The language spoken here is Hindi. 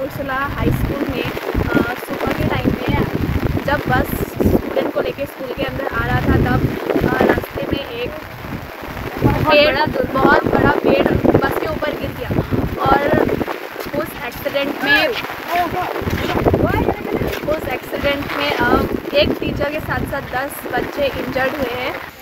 उर्सुला हाई स्कूल में सुबह के टाइम में जब बस स्टूडेंट को लेके स्कूल के अंदर आ रहा था, तब रास्ते में एक बहुत बड़ा पेड़ बस के ऊपर गिर गया और उस एक्सीडेंट में एक टीचर के साथ साथ 10 बच्चे इंजर्ड हुए हैं।